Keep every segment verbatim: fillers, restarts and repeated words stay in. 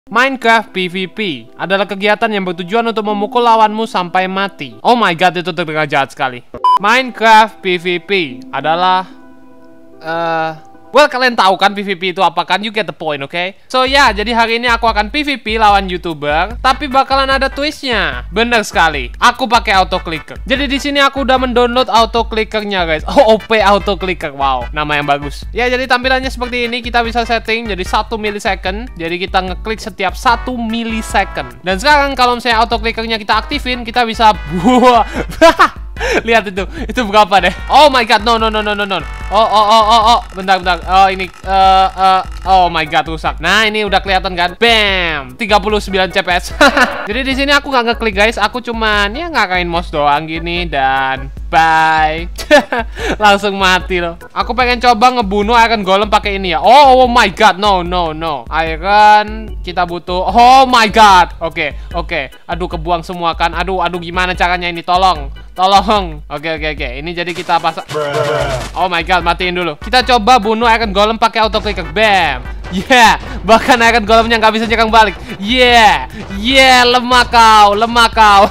Minecraft PvP adalah kegiatan yang bertujuan untuk memukul lawanmu sampai mati. Oh my god, itu terdengar jahat sekali. Minecraft PvP adalah uh, well, kalian tahu kan PvP itu apa kan? You get the point, oke? Okay? So ya, yeah, jadi hari ini aku akan PvP lawan YouTuber, tapi bakalan ada twistnya. Bener sekali, aku pakai auto clicker. Jadi di sini aku udah mendownload auto clickernya, guys. Oh, O P auto clicker, wow, nama yang bagus. Ya, jadi tampilannya seperti ini. Kita bisa setting jadi satu millisecond. Jadi kita ngeklik setiap satu millisecond. Dan sekarang kalau misalnya auto clickernya kita aktifin, kita bisa buah. Lihat itu, itu berapa deh? Oh my god, no no no no no no. Oh oh oh oh oh, bentar bentar. Oh ini, uh, uh, oh my god, rusak. Nah ini udah kelihatan kan? Bam, tiga puluh sembilan C P S. Jadi di sini aku nggak ngeklik guys, aku cuman ya ngakain mouse doang gini dan bye. Langsung mati loh. Aku pengen coba ngebunuh Iron Golem pakai ini ya. Oh, oh my god, no no no. Iron kita butuh. Oh my god. Oke okay, oke. Okay. Aduh kebuang semua kan. Aduh aduh gimana caranya ini? Tolong. Tolong. Oke okay, oke okay, oke. Okay. Ini jadi kita pasang. Oh my god, matiin dulu. Kita coba bunuh Iron Golem pakai auto clicker. Bam. Yeah. Bahkan Iron Golemnya nggak bisa nyerang balik. Yeah. Yeah, lemah kau, lemah kau.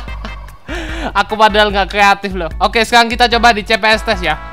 Aku padahal nggak kreatif loh. Oke, sekarang kita coba di C P S test ya.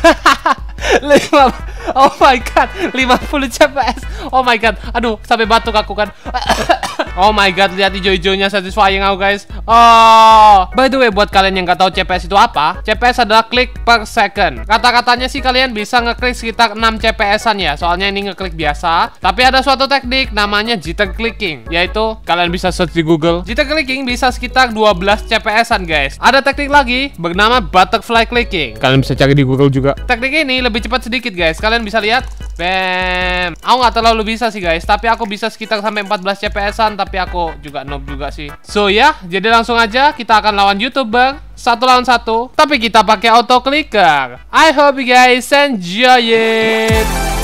lima, oh my god, lima puluh C P S. Oh my god, aduh, sampai batuk aku kan. Oh my god, lihat hijau-hijaunya satisfying aku guys. Oh, by the way, buat kalian yang nggak tahu C P S itu apa, C P S adalah klik per second. Kata-katanya sih kalian bisa ngeklik sekitar enam C P S-an ya, soalnya ini ngeklik biasa. Tapi ada suatu teknik namanya jitter clicking, yaitu kalian bisa search di Google. Jitter clicking bisa sekitar dua belas C P S-an guys. Ada teknik lagi bernama butterfly clicking. Kalian bisa cari di Google juga. Teknik ini lebih cepat sedikit guys. Kalian bisa lihat. Bam. Aku nggak terlalu bisa sih guys, tapi aku bisa sekitar sampai empat belas C P S-an. Tapi aku juga noob juga sih. So ya, jadi langsung aja kita akan lawan YouTuber satu lawan satu, tapi kita pakai auto clicker. I hope you guys enjoy it.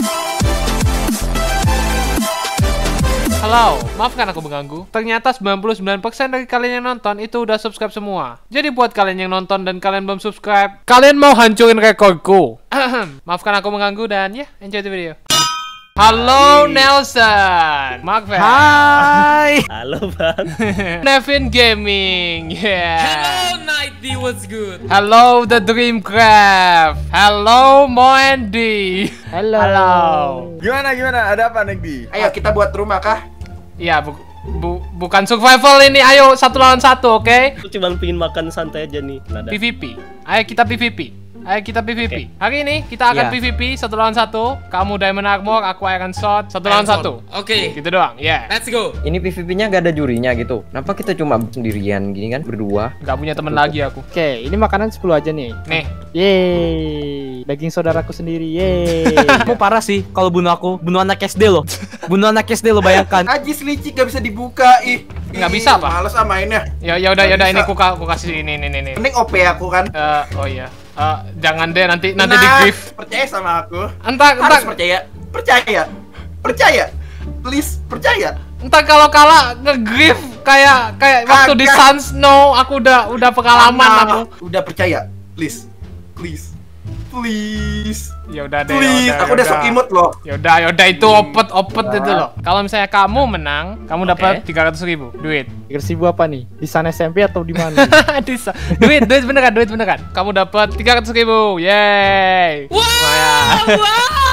Halo, maafkan aku mengganggu. Ternyata sembilan puluh sembilan persen dari kalian yang nonton itu udah subscribe semua. Jadi buat kalian yang nonton dan kalian belum subscribe, kalian mau hancurin rekorku. Maafkan aku mengganggu dan ya, enjoy the video. Halo Nelson, Mark Hai. Halo Bang. Nevin Gaming, yeah. Hello Nighty, what's good? Hello The Dreamcraft. Hello Moendi. Halo. Halo. Gimana gimana? Ada apa Negdi? Ayo kita buat rumah kah? Iya, bu bu bukan survival ini. Ayo satu lawan satu, oke? Okay? Aku cuma pengen makan santai aja nih. Nada. PvP. Ayo kita PvP. Ayo kita PvP. Okay. Hari ini kita akan yeah. PvP satu lawan satu. Kamu Diamond Armor, aku Iron Sword. Satu lawan satu. Oke. Okay. Gitu doang. Ya. Yeah. Let's go. Ini PvP-nya gak ada jurinya gitu. Kenapa kita cuma sendirian gini kan berdua? Gak punya teman lagi aku. Oke, okay, ini makanan sepuluh aja nih. Nih. Yeay. Daging saudaraku sendiri. Yeay. Kamu parah sih kalau bunuh aku. Bunuh anak S D loh. Bunuh anak S D lo, bayangkan. Ajis licik gak bisa dibuka ih. Nggak bisa apa? Males ah mainnya. Ya ya udah ya udah ini aku aku kasih ini ini ini. Mending O P aku kan. Uh, oh iya. Uh, jangan deh nanti nanti nah, di grief. Percaya sama aku. Entar entar harus percaya. Percaya. Percaya. Please percaya. Entar kalau kalah nge-grief kayak kayak waktu di Sans no, aku udah udah pengalaman nah, aku. Udah percaya. Please. Please. Please. Ya udah deh. Please. Yaudah, aku udah sok imut loh. Ya udah ya udah itu opet opet itu loh. Kalau misalnya kamu menang, kamu dapat tiga ratus ribu duit. tiga ratus ribu apa nih? Di sana S M P atau di mana? Di duit duit beneran duit beneran. Kamu dapat tiga ratus ribu. Yeay. Wow. Wow.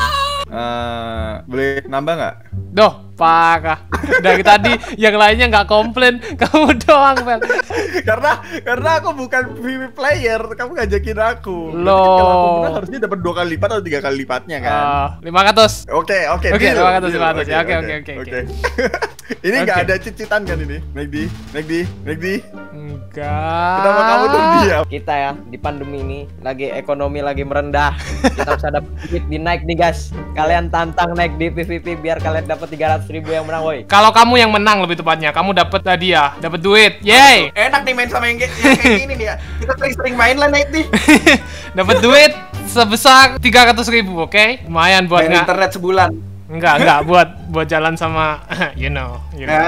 Uh, boleh nambah nggak? Doh, parah. Dari tadi yang lainnya nggak komplain, kamu doang, Fel. karena karena aku bukan PvP player, kamu ngajakin aku. Loh. Kalau aku menang harusnya dapat dua kali lipat atau tiga kali lipatnya kan? Uh, lima ratus. Oke, oke. Oke, lima ratus, lima ratus. Oke, oke, oke, oke. Ini nggak ada cicitan kan ini? Negdi, Negdi, Negdi. Enggak. Kenapa kamu tuh diam? Kita ya di pandemi ini lagi ekonomi lagi merendah. Kita harus ada duit di naik nih guys. Kalian tantang naik di PvP biar kalian dapat tiga ratus ribu yang menang, woi. Kalau kamu yang menang lebih tepatnya, kamu dapat hadiah, dapat duit. Yeay. Enak nih main sama yang kayak gini nih ya. Kita sering-sering main lah naik nih. Dapat duit sebesar tiga ratus ribu, oke? Okay? Lumayan buat nggak internet sebulan. Enggak, enggak buat buat jalan sama you know, you know.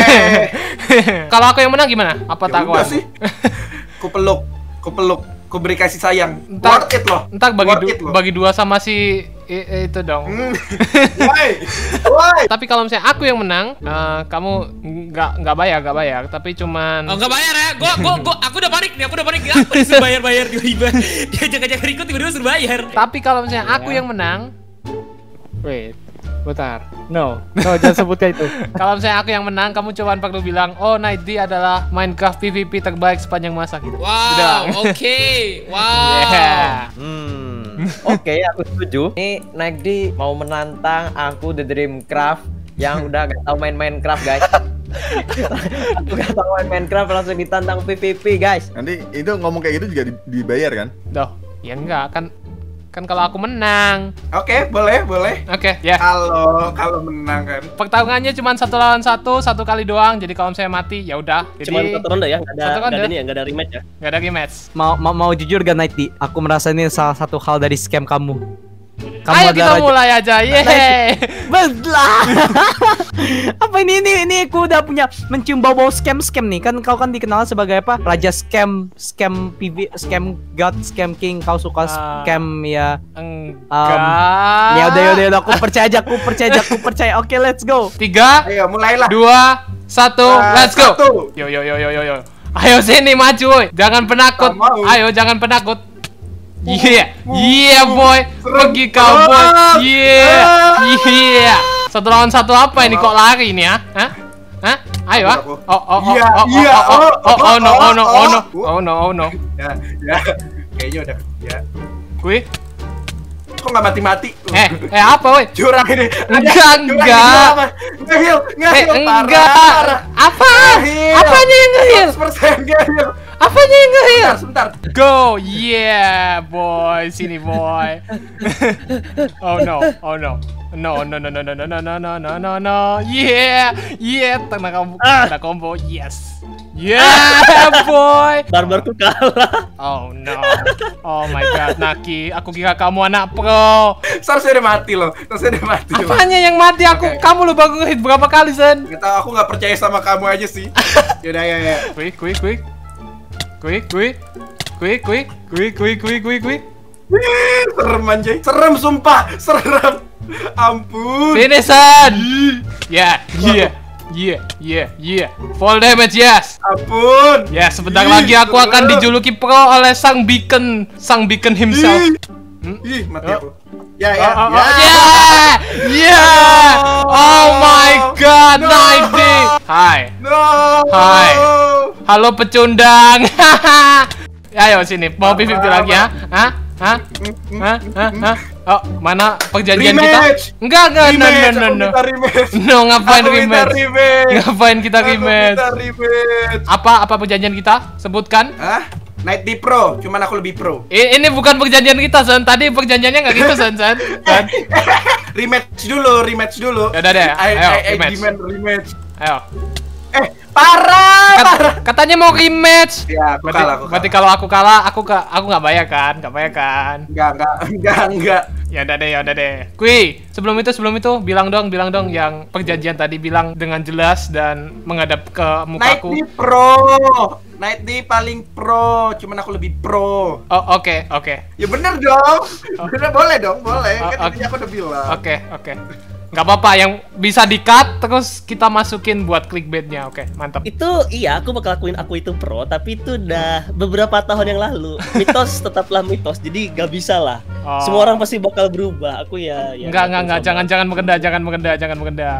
Kalau aku yang menang gimana? Apa ya taruhan? sih. Ku peluk, ku peluk, ku beri kasih sayang. Entar, worth it loh. Entar bagi du loh. bagi dua sama si i- itu dong. Hmm. Why? Why? Tapi kalau misalnya aku yang menang, eh, kamu nggak nggak bayar, nggak bayar. Tapi cuman. Oh nggak bayar ya? Gua, gua, gua, aku udah panik nih, aku udah panik. Apa disuruh bayar-bayar tiba-tiba? Dia ajak-ajak ikut tiba-tiba suruh bayar. Tapi kalau misalnya aku yang menang, Wait, bentar. No, no jangan sebutkan itu. kalau misalnya aku yang menang, kamu cuman perlu bilang, oh Night D adalah Minecraft P V P terbaik sepanjang masa gitu. Udah. Wow, oke, wow. Yeah. Hmm. Oke, aku setuju. Ini Naik D mau menantang aku The Dreamcraft yang udah gak tau main Minecraft, guys. Aku gak tau main Minecraft langsung ditantang P V P, guys. Nanti itu ngomong kayak gitu juga di- dibayar kan? Doh, ya enggak kan kan kalau aku menang. Oke, boleh, boleh. Oke, ya. Kalau kalau menang kan. Pertarungannya cuma satu lawan satu, satu kali doang. Jadi kalau saya mati, ya udah. Jadi Cuman satu ronde ya, nggak ada Satu nggak ronde. ada ini ya, nggak ada rematch ya. nggak ada rematch. Mau, mau mau jujur gak Night D? Aku merasa ini salah satu hal dari scam kamu. Kamu Ayo adalah kita raja- mulai aja. Yeay. Belah. Apa ini ini ini aku udah punya mencium bau-bau scam-scam nih. Kan kau kan dikenal sebagai apa? Raja scam, scam P V, scam god, scam king. Kau suka Ah. scam ya. Enggak. Ya udah ya udah ya udah, aku percaya aja, aku percaya aja, aku percaya. Oke, let's go. Tiga, Ayo, mulailah. dua, satu, Ah, let's go. satu. Yo yo yo yo yo yo. Ayo sini maju, woy. Jangan penakut. Tak mau. Ayo jangan penakut. Iya, iya boy. Serem. Pergi kau boy. Ah. Iya, Ah. iya. Satu lawan satu apa ini kok lari ini ya? Hah? Hah? Ayo ah. Aku. Oh oh oh Iya, oh iya, oh oh oh, oh oh no oh no oh no oh. oh no oh no. Ya, ya. Kayaknya udah ya. Kui? Kok nggak mati-mati? Eh, eh apa woi? Curang ini. Ada Enggak, curang enggak. ini apa? Ngehil, Eh ngehil enggak. parah. Apa? Ngehil. Apanya yang ngehil? seratus persen ngehil. Apanya yang ngehil? Sebentar, sebentar. Go, yeah, boy, sini boy. Oh no, oh no, no, no, no, no, no, no, no, no, no, no, no, no, yeah, yeah, kena combo, kena combo, yes, yeah, boy. Barbarku kalah. Oh no, oh my god, Naki, aku kira kamu anak pro. Seharusnya udah mati loh. Seharusnya udah mati. loh. Apanya yang mati aku? Oke. Kamu lu baru hit berapa kali, Sen? Nggak tahu, aku nggak percaya sama kamu aja sih. Yaudah, ya, ya. Quick, quick, quick, quick, quick, quick, quick, quick, quick, quick, quick, quick. Wih, serem anjay. Serem sumpah, serem. Ampun. Finishan. Yeah, yeah, yeah, yeah, yeah. Full damage, yes. Ampun. Ya, sebentar Ih, lagi aku akan serem. dijuluki pro oleh sang beacon, sang beacon himself. Ih, Hmm? Ih, mati Oh. aku. Ya, Oh, ya, oh, ya. oh, yeah, yeah. Oh my god, No. Night D. Hai, No. Hai. halo pecundang. Ayo sini, mau P V P lagi ya? Hah? Hah? Hah? Hah? Hah? Oh, mana perjanjian kita? Rematch. Enggak, enggak, no, Rematch, no, no, aku no. minta rematch. No, ngapain Aku minta rematch? rematch. Ngapain kita Aku rematch? minta rematch. Apa apa perjanjian kita? Sebutkan. Hah? Night D Pro, cuman aku lebih pro. I- ini bukan perjanjian kita, Son. Tadi perjanjiannya nggak gitu, Son, Son. Son. Rematch dulu, rematch dulu. Yaudah deh, I, ayo, I, I rematch. demand rematch. Ayo. Eh, parah, Kat- parah. katanya mau rematch. Ya, aku Berarti, kalah, aku berarti kalah. kalau aku kalah, aku ke aku nggak bayar kan? Nggak bayar kan? Enggak, enggak, enggak, enggak. Ya udah deh, ya udah deh. Kui, sebelum itu sebelum itu bilang dong, bilang dong yang perjanjian tadi bilang dengan jelas dan menghadap ke Night mukaku. D Pro. Night D paling pro, cuman aku lebih pro. Oh, oke, oke. Ya bener dong. Bener, boleh dong, boleh. Oh, Kan oke. tadi aku udah bilang. Oke, oke. Nggak apa-apa, yang bisa di-cut terus kita masukin buat clickbaitnya. Oke, mantap. Itu iya, aku bakal lakuin aku itu pro, tapi itu udah beberapa tahun yang lalu. Mitos tetaplah mitos, jadi gak bisa lah. Oh. Semua orang pasti bakal berubah. Aku ya, ya Enggak, enggak, aku enggak, sama. jangan jangan mengendah, jangan mengendah, jangan mengendah.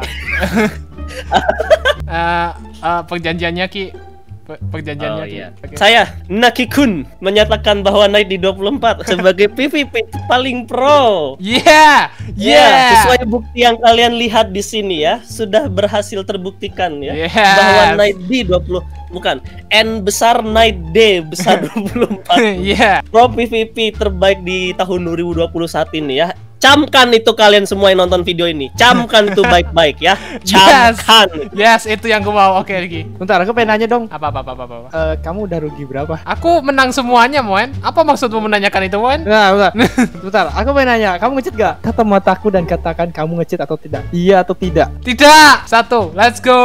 Eh, eh, perjanjiannya Ki. Per- Perjanjiannya Oh, Ki. iya. Oke. Saya Naki-kun menyatakan bahwa Night di dua puluh empat sebagai P V P paling pro. Yeah, Ya, yeah. sesuai bukti yang kalian lihat di sini ya, sudah berhasil terbuktikan ya Yes. bahwa Night D dua puluh bukan N besar Night D besar dua puluh empat. Yeah. Pro P V P terbaik di tahun dua ribu dua puluh saat ini ya. Camkan itu kalian semua yang nonton video ini. Camkan itu baik-baik ya. Camkan. Yes, itu yang gue mau. Oke, Ki. Bentar, aku pengen nanya dong. Apa apa apa apa. apa. Eh, kamu udah rugi berapa? Aku menang semuanya, Moen. Apa maksudmu menanyakan itu, Moen? Nah, bentar. Bentar, aku pengen nanya, kamu nge-cheat gak? Kata mataku dan katakan kamu nge-cheat atau tidak? Iya atau tidak? Tidak. Satu. Let's go.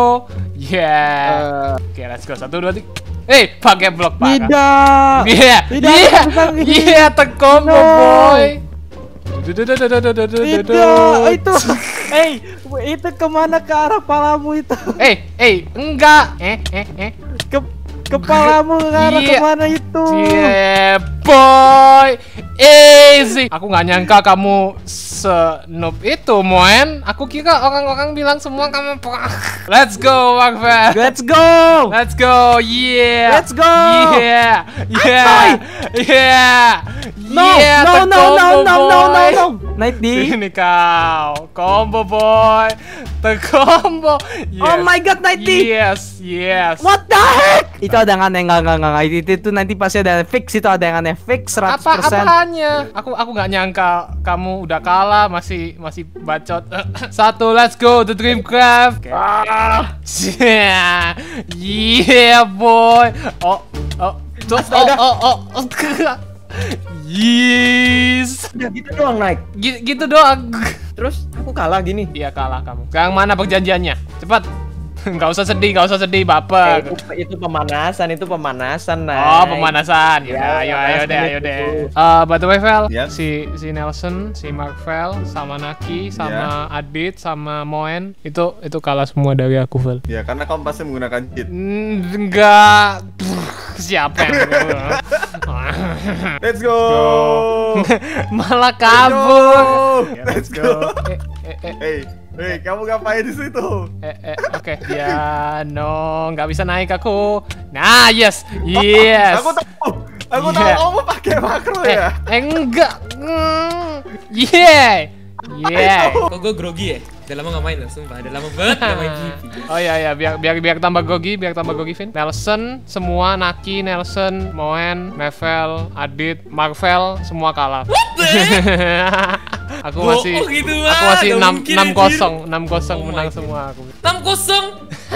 Yeah. Eh, Oke, let's go. Satu, dua, tiga. Eh, pakai blok parah. tidak. Iya. Tidak, Iya. bukan gitu. Iya, terkombo, No. boy. Itu, itu. Hey, itu kemana ke arah palamu itu? Eh, eh, enggak. Eh, eh, eh. Ke kepalamu ke arah Iya. kemana itu? Yeah, boy. Easy. Aku nggak nyangka kamu se-noob itu, Moen. Aku kira orang-orang bilang semua kamu. Let's go, Marvel. Let's go. Let's go. Yeah. Let's go. Yeah. Yeah. Yeah. No, Yeah, no, no, no, tercombo, no, no, no, boy. no. Night D. Sini kau. Combo, boy. Tercombo. Yes. Oh my god, Night D. Yes, yes. What the heck? Itu ada yang aneh, enggak, enggak, enggak, enggak. Itu, itu nanti pasti ada fix, itu ada yang aneh, fix seratus Apa persen. apaannya? Aku aku nggak nyangka kamu udah kalah, masih masih bacot. Satu, let's go the Dreamcraft. Ah. Yeah. Yeah, boy. Oh, oh. Tuh, oh, oh, oh, oh. Yes. Udah gitu doang naik. Gitu, gitu doang. Terus aku kalah gini. Iya kalah kamu. Sekarang mana perjanjiannya? Cepat. Nggak usah sedih, nggak usah sedih, Eh, baper. itu, itu pemanasan, itu pemanasan naik. Oh, pemanasan. Ya, Ya, ayo, ayo pemanasan deh, ayo itu. deh. Eh, by the way, Vel, Ya. si si Nelson, si Marvel, sama Naki, sama Adit, sama Moen, itu itu kalah semua dari aku, Vel. Ya karena kamu pasti menggunakan cheat. Hmm, enggak. Siapa yang Let's go. malah kabur? Ya, Let's go. Eh, eh, eh, Hey, hey, kamu ngapain di situ? eh, eh, oke. Ya, no, nggak bisa naik aku. Nah, yes, yes. Aku tahu. Aku tahu Yeah. kamu pakai makro Eh, ya. eh, enggak. Mm, yeah. Yeah. Kok gue grogi ya? Udah lama gak main loh, sumpah. Udah lama banget gak main G P. Oh iya ya, biar biar biar tambah grogi, biar tambah grogi, Vin. Nelson, semua Naki, Nelson, Moen, Mevel, Adit, Marvel, semua kalah. aku masih Bohong gitu, aku ah. masih Nggak enam mungkin, enam kosong, anjir. enam kosong Oh menang my semua aku. enam kosong.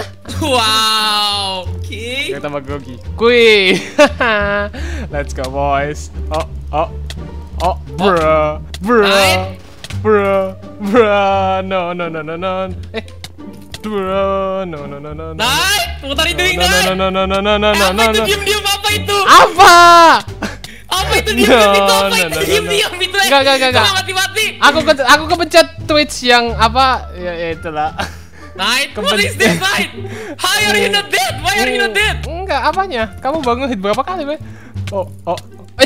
Wow. Oke. Biar tambah grogi. Kui. Let's go, boys. Oh, oh. Oh, bro. Bro. Naik. Bro. Bro. No, no, no, no, no. Eh. Bro. No, no, no, no. no. Naik. What are you doing, No, no, Naik? no, no, no, no, no, no, Apa no, itu no. diam-diam apa itu? Apa? Apa itu diam-diam No, itu? Apa no, itu no, no, diam-diam itu? eh? Enggak, enggak, enggak, enggak. Kok mati-mati? Aku ke aku kepencet Twitch yang apa? Ya, ya itulah. Naik. What Keben- is this, Naik? How are you not dead? Why are you not dead? Enggak, apanya? Kamu bangun hit berapa kali, Be? Oh, oh. Oh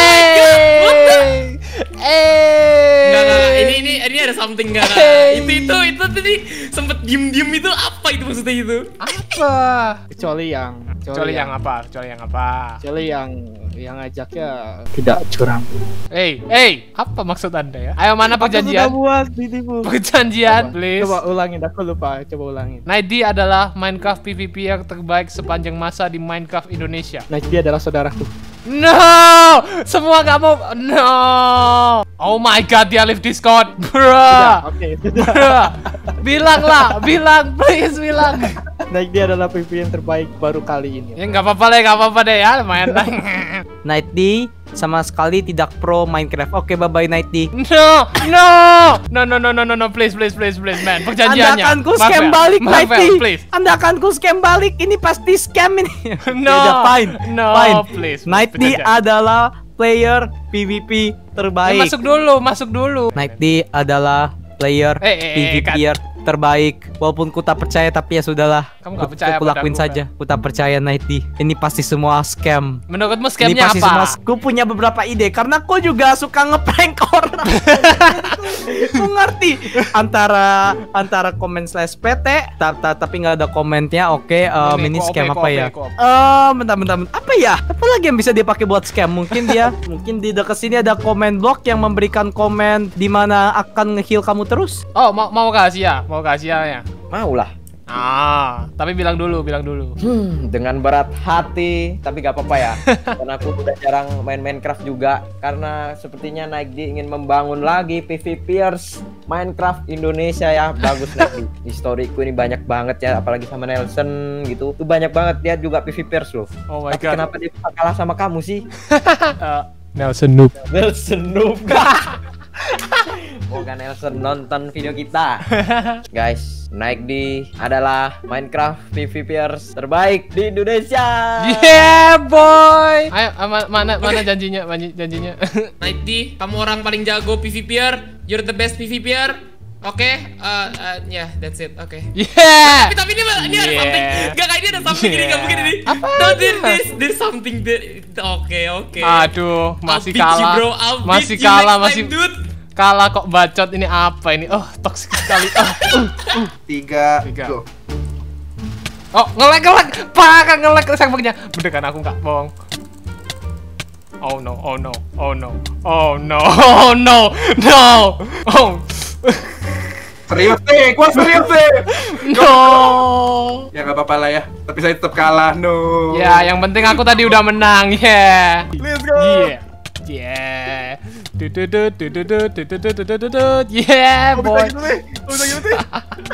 Hey! Enggak, enggak, enggak. Eh. Ini ini ini ada something enggak? Hey. Itu itu itu tadi sempet diem-diem itu apa itu maksudnya itu? Apa? Kecuali yang Kecuali yang apa? Kecuali yang apa? Kecuali yang yang ngajaknya tidak curang. Hey, hey, apa maksud Anda ya? Ayo mana Aku sudah perjanjian? buat dirimu. Perjanjian, please. Coba ulangin, aku lupa. Coba ulangin. Naidi adalah Minecraft P V P yang terbaik sepanjang masa di Minecraft Indonesia. Nah, dia adalah saudaraku. No, semua nggak mau. No. Oh my God, dia live Discord, bro. Oke. Bro, bilang lah, bilang, please bilang. Nah, dia adalah P V P yang terbaik baru kali ini. Ya nggak apa-apa deh, nggak apa-apa deh ya, lumayan lah. Night D sama sekali tidak pro Minecraft. Oke, bye bye Night D. No, no, no, no, no, no, no, no, please, please, please, please, man. Anda Perjanjiannya. akan ku scam Marvel, balik Night D. Marvel, please. Anda akan ku scam balik. Ini pasti scam ini. No, Ya udah, fine. no, fine. please, Night D perjanjian. adalah player P V P Ya, terbaik. masuk dulu, masuk dulu. Night D adalah player Eh, eh, eh, P V P terbaik. Walaupun ku tak percaya tapi ya sudahlah. Kamu nggak Ku- percaya Ku padaku, lakuin kan? saja. Ku tak percaya Night D. Ini pasti semua scam. Menurutmu Ini scamnya pasti apa? semua. Ku punya beberapa ide karena ku juga suka ngeprank orang. Ku ngerti antara antara komen slash P T ta- ta- tapi nggak ada komennya. Oke, um, Ini, ini co-op, scam co-op, apa ya? co-op. Eh, bentar, bentar, bentar. Apa ya? Apa lagi yang bisa dia pakai buat scam? Mungkin dia, mungkin di dekat sini ada komen blok yang memberikan komen di mana akan nge-heal kamu terus. Oh, mau mau rahasia, mau rahasianya. Mau lah. Ah, tapi bilang dulu, bilang dulu. Hmm, dengan berat hati, tapi gak apa-apa ya. Karena aku udah jarang main Minecraft juga. Karena sepertinya Naikdi ingin membangun lagi PvPers Minecraft Indonesia ya. Bagus Naikdi. Historiku ini banyak banget ya, apalagi sama Nelson gitu. Itu banyak banget dia juga PvPers loh. Oh my Tapi God. kenapa dia bisa kalah sama kamu sih? Eh, Nelson noob. Nelson noob. semoga Nelson nonton video kita. Guys, Naikdi adalah Minecraft PvPers terbaik di Indonesia. Yeah boy. Ayo ama- mana mana janjinya, mana janjinya. Naikdi, kamu orang paling jago PvPer. You're the best PvPer. Oke, uh, uh, yeah, that's it. Oke. Yeah. Tapi tapi ini ini ada Yeah. something. Gak kayak ini ada something ini gak mungkin ini. Apa No, aja? there, there's, there's something there. Oke, oke. Aduh, masih I'll beat you, kalah. bro. I'll beat Masih you kalah, next masih time, dude. kalah kok bacot ini apa ini? Oh, toksik sekali. Oh, uh, uh. Tiga, Tiga. go. Oh, ngelek ngelek. Parah ngelek servernya. Bener kan aku nggak bohong. Oh no, oh no, oh no, oh no, oh no, no, oh Serius nih, gua serius nih. no. Ya nggak apa-apa lah ya, tapi saya tetap kalah, no. Ya, yang penting aku tadi udah menang, yeah. Let's go. Yeah, yeah. Dududut, dududut, dududut, dududut, yeah, Kok bisa boy. gitu nih? Kok bisa gitu nih?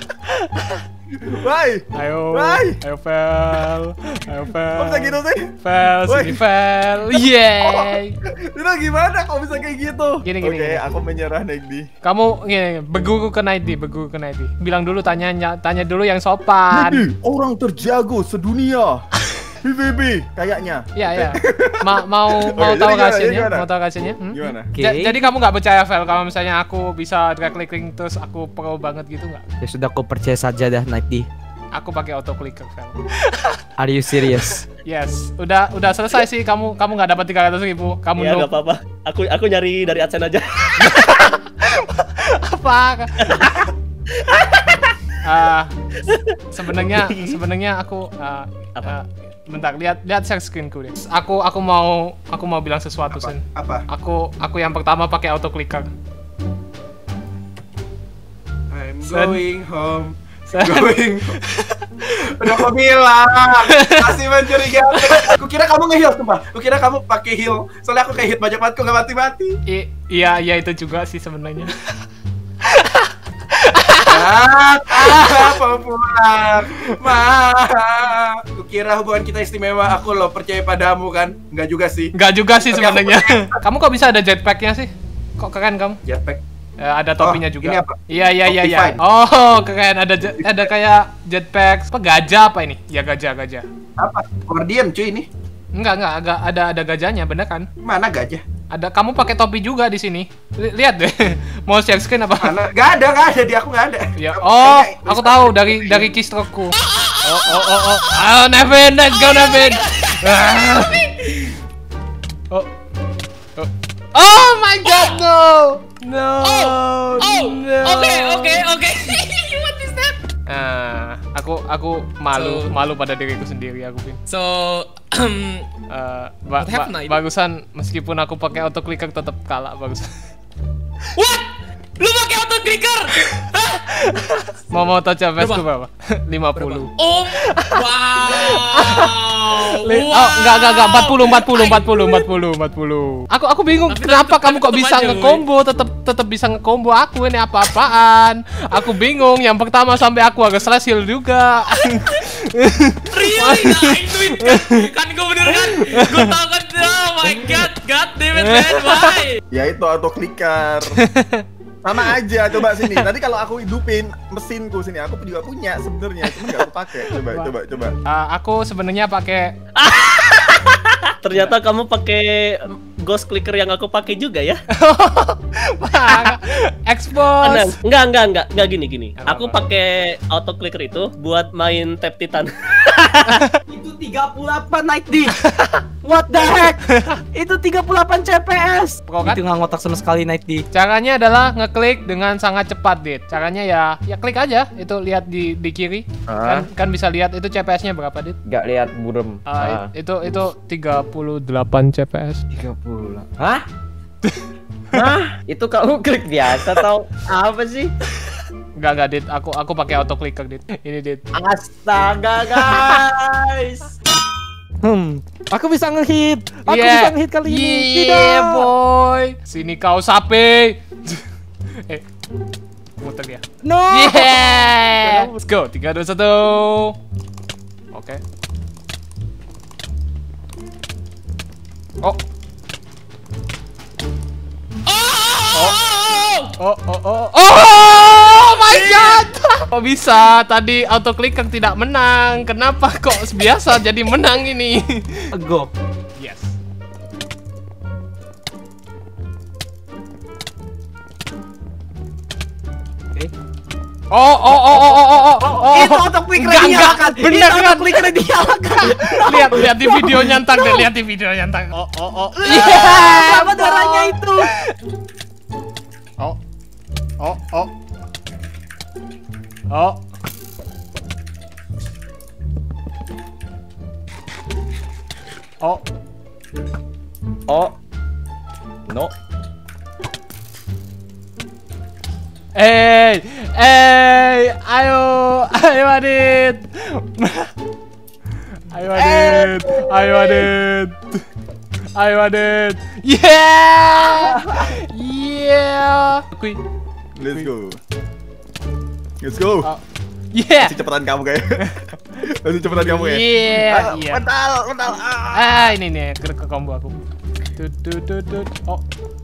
Bye. Ayo, Bye. ayo Fel, ayo Fel. Kok bisa gitu sih? Fel, sini Woi. Fel, yeay. Itu gimana kok bisa kayak gitu? Gini, gini, Oke, gini. aku menyerah Naikdi. Kamu gini, beguru ke Naidi, beguru ke Naidi. Bilang dulu tanya tanya dulu yang sopan. Naikdi, orang terjago sedunia. P V P kayaknya. Iya, iya. Ma mau mau Oke, tahu jadi gimana, hasilnya? jadi gimana? Mau tahu hasilnya? Hmm? Gimana? Oke. Ja- jadi kamu nggak percaya Vel kalau misalnya aku bisa drag clicking terus aku pro banget gitu nggak? Ya sudah, kau percaya saja dah Naikdi. Aku pakai auto clicker Vel. Are you serious? Yes, udah udah selesai sih. Kamu kamu nggak dapat tiga ratus ribu. Kamu Ya noob. nggak apa-apa. Aku aku nyari dari AdSense aja. Apa? Ah, sebenarnya sebenarnya aku ah, ah, Apa? bentar, lihat lihat share screenku deh. Aku aku mau aku mau bilang sesuatu Apa? Sen. Apa? Aku aku yang pertama pakai auto clicker. I'm Sen. going home. Sen. Going. Udah aku bilang, masih mencurigakan. Aku kira kamu nge-heal, sumpah. Aku kira kamu pakai heal. Soalnya aku kayak hit banyak banget, kok nggak mati-mati. I- iya iya itu juga sih sebenarnya. Ah, ah, mau pulang. Ma, aku kira hubungan kita istimewa. Aku lo percaya padamu kan? Enggak juga sih. Enggak juga sih Tapi aku sebenarnya. Kamu kok bisa ada jetpacknya sih? Kok keren kamu? Jetpack. Eh, ada topinya Oh, juga. ini apa? Iya iya iya iya. Optifine. Oh keren, ada jet- ada kayak jetpack. Apa gajah apa ini? Ya gajah gajah. Apa? Guardian cuy ini. Enggak enggak agak ada ada gajahnya bener kan? Mana gajah? Ada, kamu pakai topi juga di sini. Li- lihat deh. Mau share screen apa? Mana? Gak ada, gak ada di aku gak ada. Ya, Kamu oh, kayaknya- aku tahu dari dari keystrokeku. Oh, oh, oh, oh. Oh, Nevin, let's go Nevin. Ah. Oh. Oh. Oh my god, no. No. Oh, no. oke, oke, oke. What is that? Ah, aku aku malu, So- malu pada diriku sendiri aku Vin. So, Eh, ba- What ba- happened, Naid? bagusan meskipun aku pakai auto clicker tetap kalah bagusan. what? Lu pakai auto clicker? Hah? Mau mau touch up Berapa? berapa? lima puluh. Oh, wow. Li- Oh, enggak enggak enggak empat puluh empat puluh empat puluh empat puluh empat puluh. Aku aku bingung Tapi kenapa tetep- kamu tapi kok tetep bisa aja, nge-combo, tetap tetap bisa nge-combo aku ini apa-apaan. Aku bingung yang pertama sampai aku agak slash heal juga. Really? Nah, itu itu kan gue bener kan? Gue tau kan? Oh my god, god damn it man, why? Ya itu auto clicker. Sama aja, coba sini. Tadi kalau aku hidupin mesinku sini, aku juga punya sebenarnya, cuma nggak aku pakai. Coba, coba, coba. Ah, aku sebenarnya pakai Ternyata kamu pakai ghost clicker yang aku pakai juga ya. expose. Enggak, enggak, enggak, enggak gini gini. Apa, Aku apa? pakai auto clicker itu buat main tap titan. Itu tiga puluh delapan Naikdi. What the heck? Itu tiga puluh delapan C P S. Pro kan? Itu nggak ngotak sama sekali Naikdi. Caranya adalah ngeklik dengan sangat cepat, Dit. Caranya ya, ya klik aja. Itu lihat di di kiri. Kan, kan bisa lihat itu C P S-nya berapa, Dit? Gak lihat burem. Ah, it- itu itu tiga puluh delapan C P S. tiga puluh lah. Hah? Hah? Itu kamu klik biasa atau apa sih? Enggak enggak, Dit. Aku aku pakai auto clicker, Dit. Ini, Dit. Astaga guys. Hmm, aku bisa ngehit. Aku Yeah. bisa ngehit kali ini. Yeah, Tidak. boy. Sini kau sapi. eh, muter ya. No. Yeah. Let's go. tiga dua satu. Oke. Oh. Oh, Oh, oh, oh, oh my god! Kok bisa? Tadi auto clicker tidak menang. Kenapa kok biasa jadi menang ini? Go. Yes. Oke. Oh, oh, oh, oh, oh, oh, oh. Itu auto clicker Enggak, enggak. dinyalakan. Bener Itu auto kan? clicker dinyalakan. Lihat, lihat di video nyantang deh, lihat di video nyantang. Oh, oh, oh. Yeah, apa darahnya itu? Oh, oh, oh, oh. Oh, Oh. No. eh, eh, ayo, ayo Adit, ayo Adit, ayo Adit, ayo Adit, yeah, yeah, kui, Let's go. Let's go. oh. Yeah, Masih cepetan kamu kayak. Masih cepetan kamu ya. yeah, Ah, yeah. Mental, mental. Ah. Ah, ini nih ke, ke combo aku. Tut, tut, tut, tut. Oh,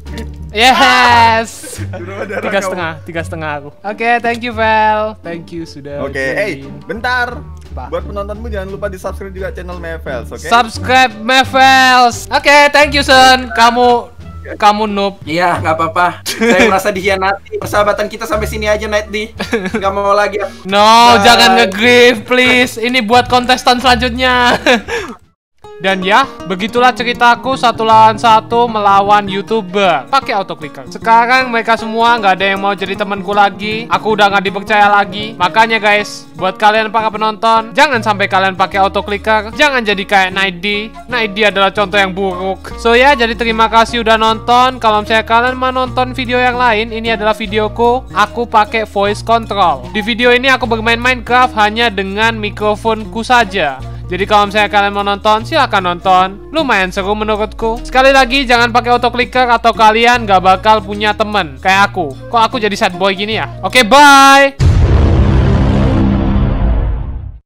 yes. Darah Tiga kamu. setengah, tiga setengah aku. Oke, thank you Vel, thank you sudah. Oke, hey, join. bentar. Apa? Buat penontonmu jangan lupa di subscribe juga channel Mevels, oke? Subscribe Mevels. Oke, thank you Sun. Kamu kamu noob. Iya, nggak apa-apa. Saya merasa dikhianati. Persahabatan kita sampai sini aja, Night D. Nggak mau lagi. No, Bye. jangan nge-grief please. Ini buat kontestan selanjutnya. Dan ya, begitulah ceritaku satu lawan satu melawan YouTuber pakai autoclicker. Sekarang mereka semua nggak ada yang mau jadi temanku lagi. Aku udah nggak dipercaya lagi. Makanya guys, buat kalian para penonton, jangan sampai kalian pakai autoclicker. Jangan jadi kayak Night D. Night D adalah contoh yang buruk. So ya, jadi terima kasih udah nonton. Kalau misalnya kalian mau nonton video yang lain, ini adalah videoku. Aku pakai voice control. Di video ini aku bermain Minecraft hanya dengan mikrofonku saja. Jadi kalau misalnya kalian mau nonton, silahkan nonton. Lumayan seru menurutku. Sekali lagi, jangan pakai autoclicker atau kalian gak bakal punya temen kayak aku. Kok aku jadi sad boy gini ya? Oke, bye!